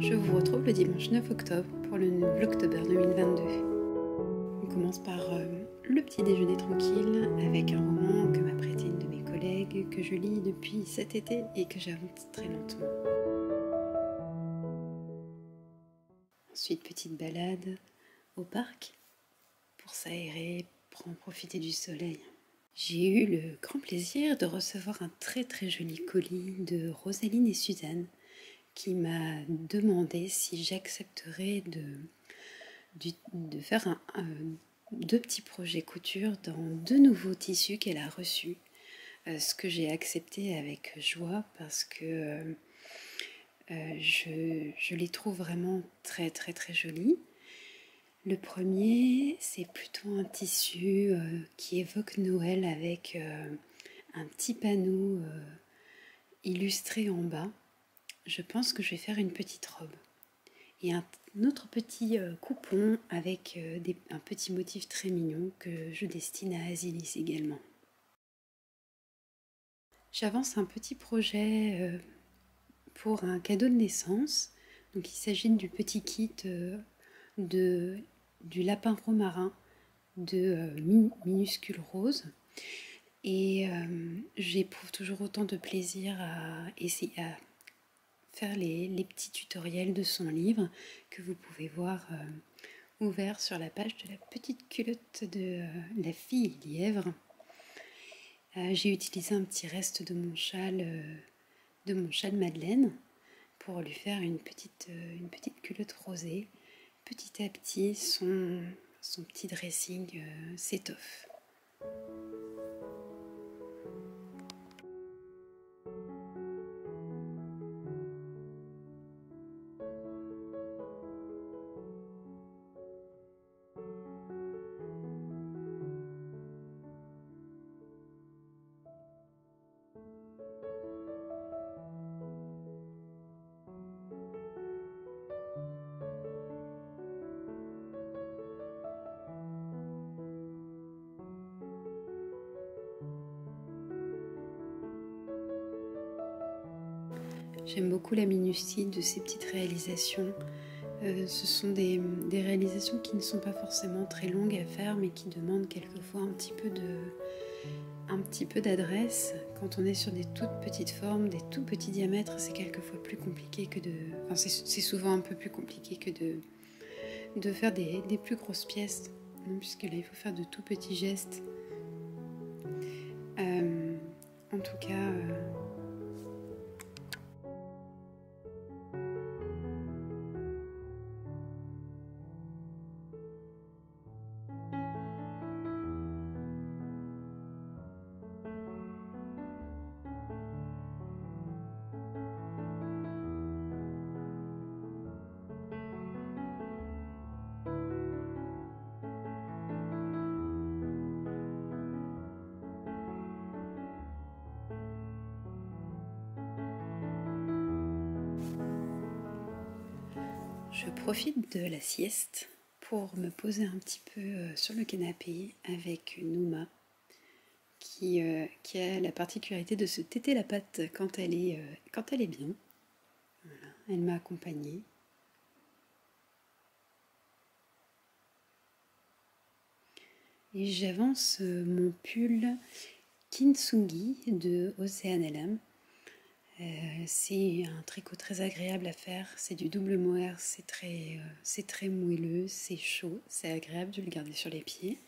Je vous retrouve le dimanche 9 octobre pour le Vlogtober 2022. On commence par le petit déjeuner tranquille avec un roman que m'a prêté une de mes collègues, que je lis depuis cet été et que j'avance très lentement. Ensuite, petite balade au parc pour s'aérer, pour en profiter du soleil. J'ai eu le grand plaisir de recevoir un très très joli colis de Rosaline et Suzanne qui m'a demandé si j'accepterais de faire deux petits projets couture dans deux nouveaux tissus qu'elle a reçus. Ce que j'ai accepté avec joie parce que je les trouve vraiment très très très jolis. Le premier, c'est plutôt un tissu qui évoque Noël avec un petit panneau illustré en bas. Je pense que je vais faire une petite robe. Et un autre petit coupon avec un petit motif très mignon que je destine à Asilis également. J'avance un petit projet pour un cadeau de naissance. Donc il s'agit du petit kit du lapin romarin de minuscule rose. Et j'éprouve toujours autant de plaisir à essayer à faire les petits tutoriels de son livre que vous pouvez voir ouvert sur la page de la petite culotte de la fille lièvre. J'ai utilisé un petit reste de mon châle Madeleine pour lui faire une petite culotte rosée. Petit à petit, son petit dressing s'étoffe. J'aime beaucoup la minutie de ces petites réalisations. Ce sont des réalisations qui ne sont pas forcément très longues à faire, mais qui demandent quelquefois un petit peu d'adresse. Quand on est sur des toutes petites formes, des tout petits diamètres, c'est quelquefois plus compliqué que de... Enfin, c'est souvent un peu plus compliqué que de faire des plus grosses pièces, puisque là, il faut faire de tout petits gestes. En tout cas... Je profite de la sieste pour me poser un petit peu sur le canapé avec Nouma qui a la particularité de se téter la patte quand elle est bien. Voilà, elle m'a accompagnée. Et j'avance mon pull Kintsugi de Océan Elam. C'est un tricot très agréable à faire, c'est du double mohair, c'est très moelleux, c'est chaud, c'est agréable de le garder sur les pieds.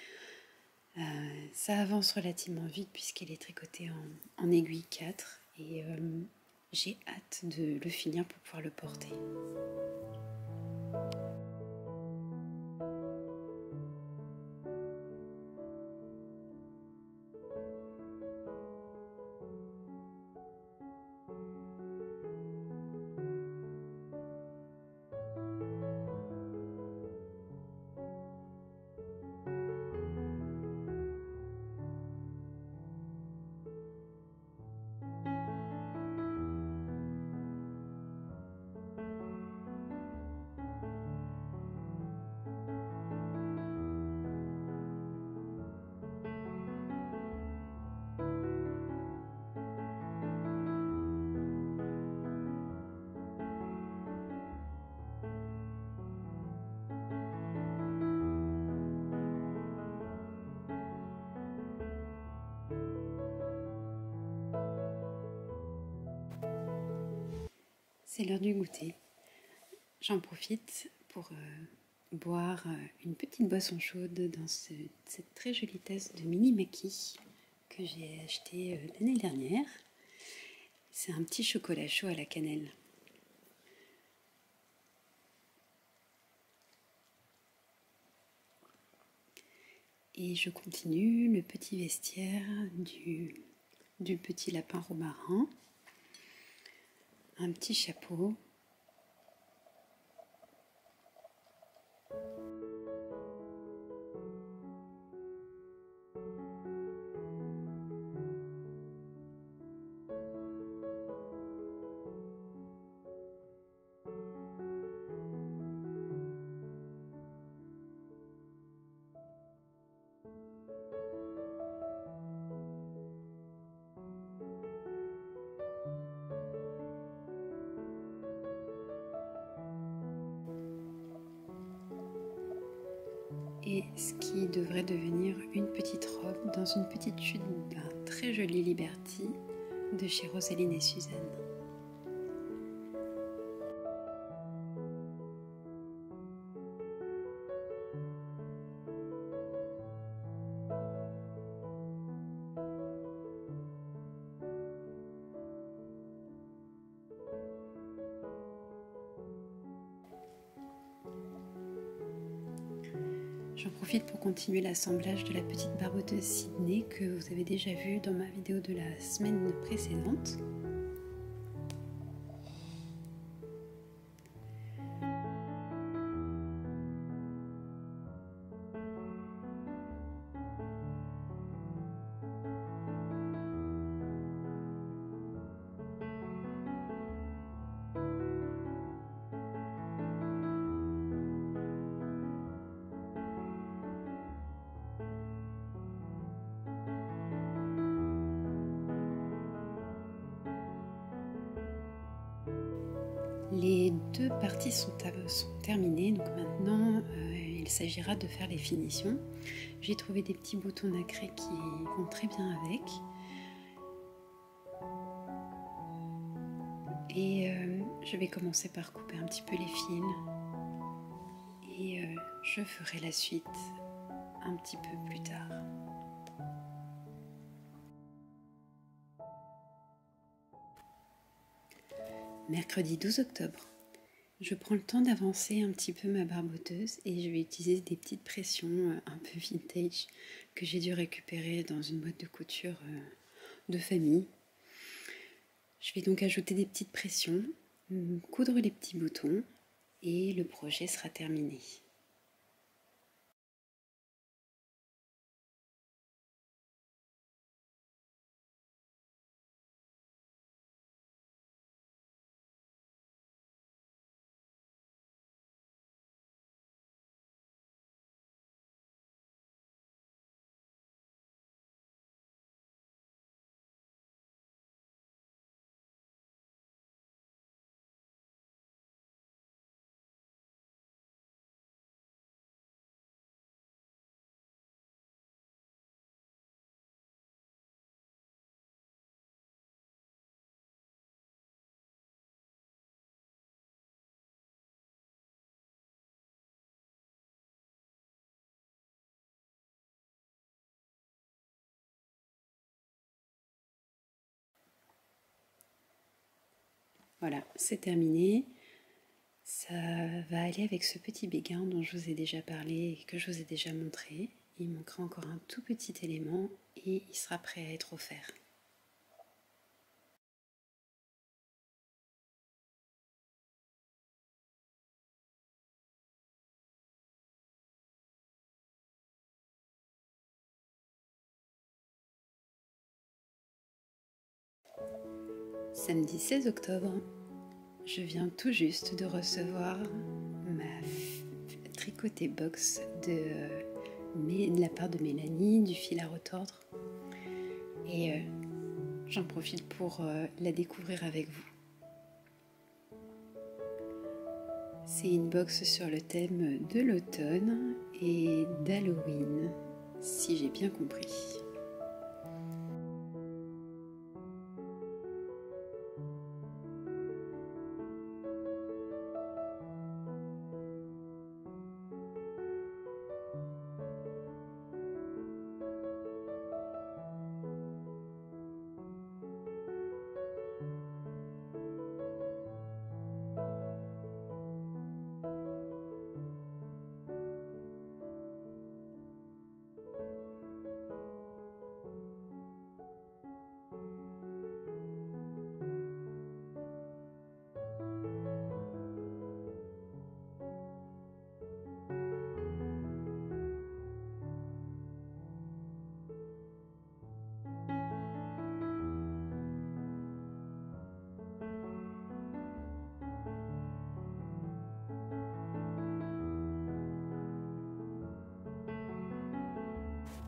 Ça avance relativement vite puisqu'il est tricoté en aiguille 4 et j'ai hâte de le finir pour pouvoir le porter. c'est l'heure du goûter. J'en profite pour boire une petite boisson chaude dans cette très jolie tasse de mini Maki que j'ai acheté l'année dernière. C'est un petit chocolat chaud à la cannelle. Et je continue le petit vestiaire du petit lapin romarin. Un petit chapeau. Et ce qui devrait devenir une petite robe dans une petite chute d'un très joli Liberty de chez Rosaline et Suzanne. J'en profite pour continuer l'assemblage de la petite barboteuse Sydney que vous avez déjà vue dans ma vidéo de la semaine précédente. Les deux parties sont terminées, donc maintenant il s'agira de faire les finitions. J'ai trouvé des petits boutons nacrés qui vont très bien avec. Et je vais commencer par couper un petit peu les fils. Et je ferai la suite un petit peu plus tard. Mercredi 12 octobre. Je prends le temps d'avancer un petit peu ma barboteuse et je vais utiliser des petites pressions un peu vintage que j'ai dû récupérer dans une boîte de couture de famille. Je vais donc ajouter des petites pressions, coudre les petits boutons et le projet sera terminé. Voilà, c'est terminé. Ça va aller avec ce petit béguin dont je vous ai déjà parlé et que je vous ai déjà montré. Il manquera encore un tout petit élément et il sera prêt à être offert. Samedi 16 octobre, je viens tout juste de recevoir ma tricotée box de la part de Mélanie, du fil à retordre. Et j'en profite pour la découvrir avec vous. C'est une box sur le thème de l'automne et d'Halloween, si j'ai bien compris.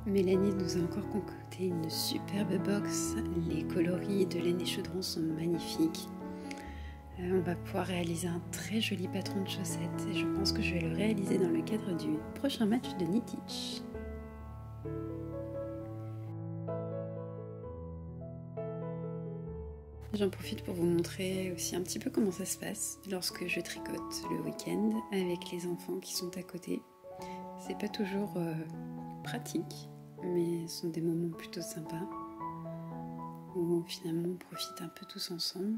Mélanie nous a encore concocté une superbe box. Les coloris de laine et chaudron sont magnifiques. On va pouvoir réaliser un très joli patron de chaussettes et je pense que je vais le réaliser dans le cadre du prochain match de Knit-Teach. J'en profite pour vous montrer aussi un petit peu comment ça se passe lorsque je tricote le week-end avec les enfants qui sont à côté. C'est pas toujours pratique, mais ce sont des moments plutôt sympas où finalement on profite un peu tous ensemble.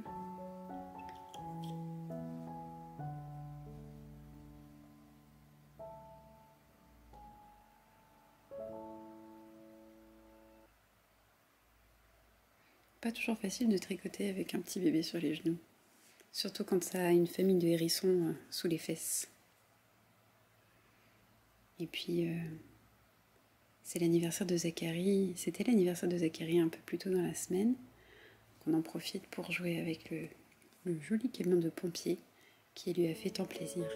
Pas toujours facile de tricoter avec un petit bébé sur les genoux, surtout quand ça a une famille de hérissons sous les fesses. Et puis c'est l'anniversaire de Zachary, c'était l'anniversaire de Zachary un peu plus tôt dans la semaine. On en profite pour jouer avec le joli camion de pompier qui lui a fait tant plaisir.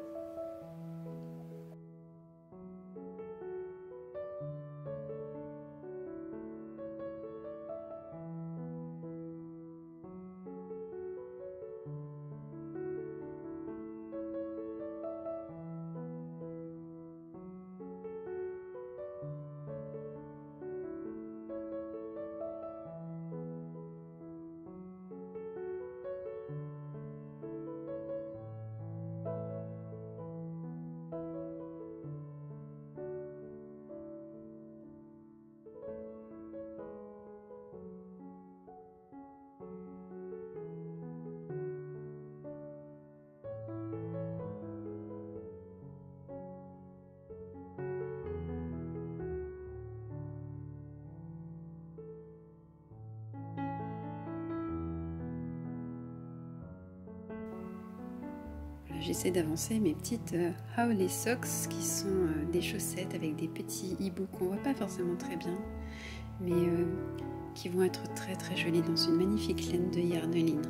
J'essaie d'avancer mes petites Howley Socks qui sont des chaussettes avec des petits hiboux qu'on voit pas forcément très bien, mais qui vont être très très jolies dans une magnifique laine de Yarneline.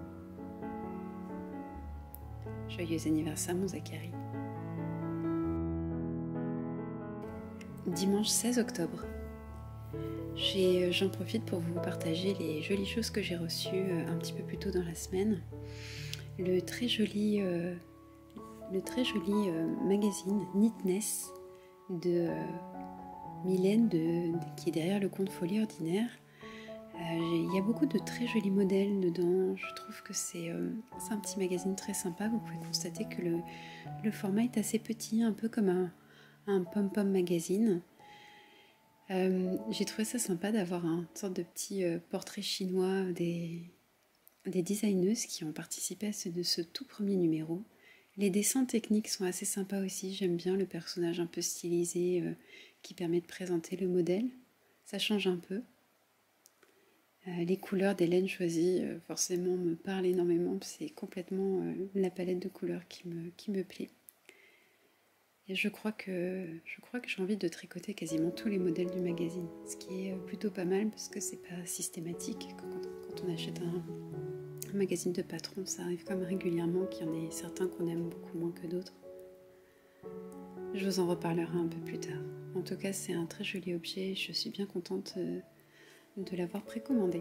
Joyeux anniversaire mon Zachary. Dimanche 16 octobre. J'en profite pour vous partager les jolies choses que j'ai reçues un petit peu plus tôt dans la semaine. Le très joli magazine Knitness de Mylène qui est derrière le compte Folie Ordinaire. Il y a beaucoup de très jolis modèles dedans. Je trouve que c'est un petit magazine très sympa. Vous pouvez constater que le format est assez petit, un peu comme un pom-pom magazine. J'ai trouvé ça sympa d'avoir une sorte de petit portrait chinois des designeuses qui ont participé à ce tout premier numéro. Les dessins techniques sont assez sympas aussi, j'aime bien le personnage un peu stylisé qui permet de présenter le modèle, ça change un peu. Les couleurs des laines choisies forcément me parlent énormément, c'est complètement la palette de couleurs qui me plaît. Et je crois que j'ai envie de tricoter quasiment tous les modèles du magazine, ce qui est plutôt pas mal parce que c'est pas systématique. Quand on achète un magazine de patron, ça arrive comme régulièrement qu'il y en ait certains qu'on aime beaucoup moins que d'autres. Je vous en reparlerai un peu plus tard. En tout cas, c'est un très joli objet et je suis bien contente de l'avoir précommandé.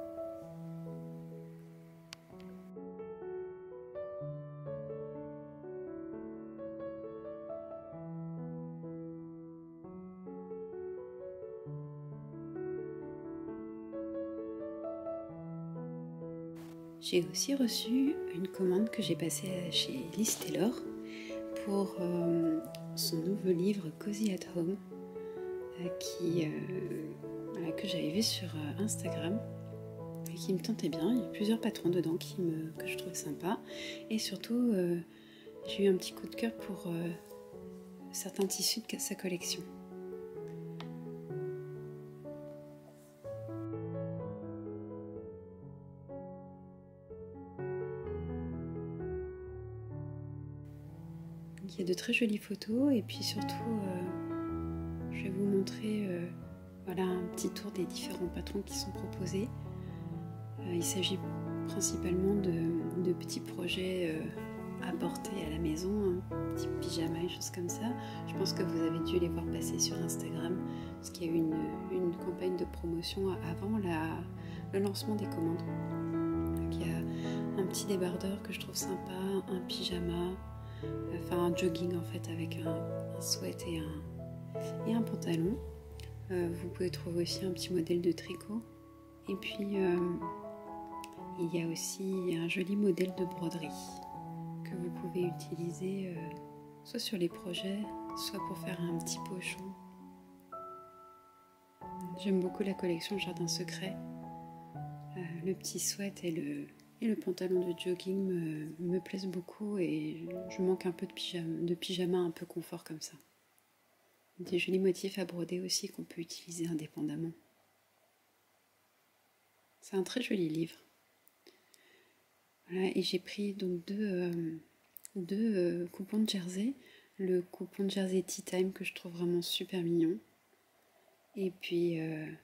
J'ai aussi reçu une commande que j'ai passée chez Liz Taylor pour son nouveau livre Cozy at Home que j'avais vu sur Instagram et qui me tentait bien. Il y a plusieurs patrons dedans que je trouve sympa et surtout j'ai eu un petit coup de cœur pour certains tissus de sa collection. Il y a de très jolies photos et puis surtout je vais vous montrer voilà, un petit tour des différents patrons qui sont proposés. Il s'agit principalement de petits projets à porter à la maison, un petit pyjama, des choses comme ça. Je pense que vous avez dû les voir passer sur Instagram, parce qu'il y a eu une campagne de promotion avant le lancement des commandes. Donc il y a un petit débardeur que je trouve sympa, un pyjama, enfin un jogging en fait avec un sweat et un pantalon. Vous pouvez trouver aussi un petit modèle de tricot. Et puis il y a aussi un joli modèle de broderie que vous pouvez utiliser soit sur les projets, soit pour faire un petit pochon. J'aime beaucoup la collection Jardin Secret. Le petit sweat et le pantalon de jogging me plaisent beaucoup et je manque un peu de pyjama un peu confort comme ça. Des jolis motifs à broder aussi qu'on peut utiliser indépendamment. C'est un très joli livre. Voilà, et j'ai pris donc deux coupons de jersey. Le coupon de jersey Tea Time que je trouve vraiment super mignon. Et puis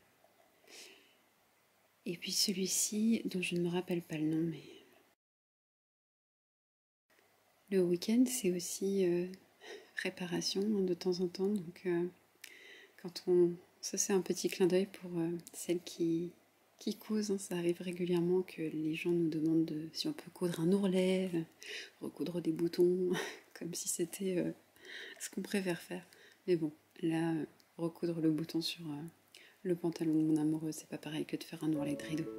celui-ci dont je ne me rappelle pas le nom, mais le week-end c'est aussi réparation de temps en temps. Donc ça c'est un petit clin d'œil pour celles qui cousent, hein. Ça arrive régulièrement que les gens nous demandent si on peut coudre un ourlet, recoudre des boutons, comme si c'était ce qu'on préfère faire. Mais bon, là, recoudre le bouton sur le pantalon de mon amoureux, c'est pas pareil que de faire un ourlet de rideau.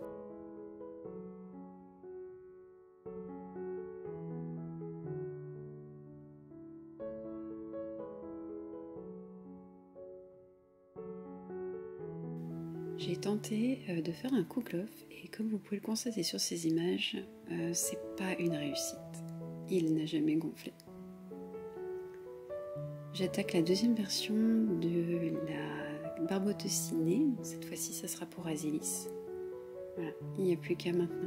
J'ai tenté de faire un cook-off et comme vous pouvez le constater sur ces images, c'est pas une réussite. Il n'a jamais gonflé. J'attaque la deuxième version de la barboteuse ciné. Cette fois-ci, ça sera pour Azilis. Voilà, il n'y a plus qu'à maintenant.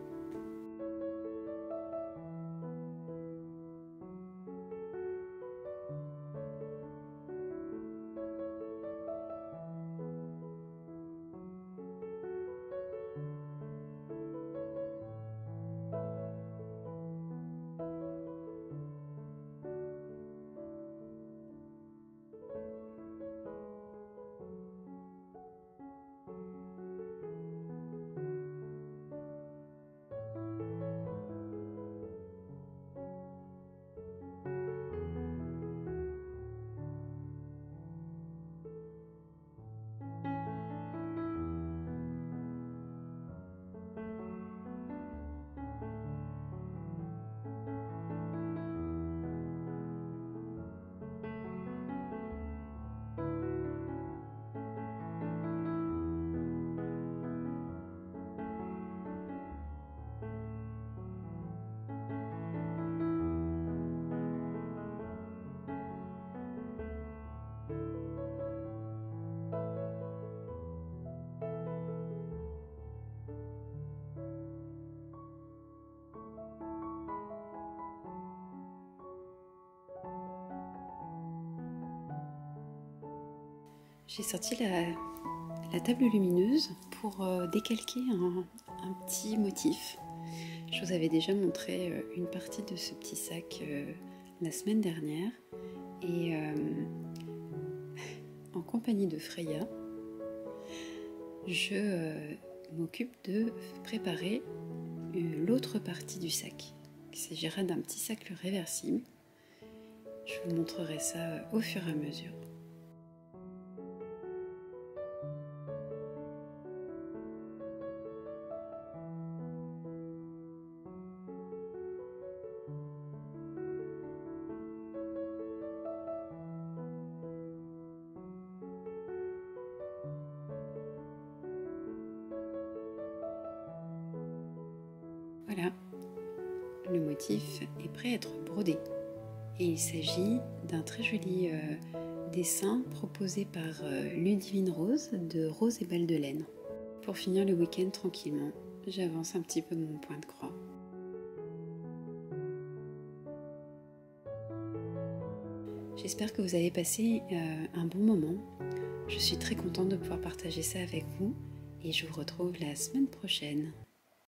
J'ai sorti la table lumineuse pour décalquer un petit motif. Je vous avais déjà montré une partie de ce petit sac la semaine dernière et en compagnie de Freya, je m'occupe de préparer l'autre partie du sac. Il s'agira d'un petit sac réversible. Je vous montrerai ça au fur et à mesure. Voilà, le motif est prêt à être brodé et il s'agit d'un très joli dessin proposé par Ludivine Rose de Rose et Balles de Laine. Pour finir le week-end tranquillement, j'avance un petit peu de mon point de croix. J'espère que vous avez passé un bon moment. Je suis très contente de pouvoir partager ça avec vous et je vous retrouve la semaine prochaine.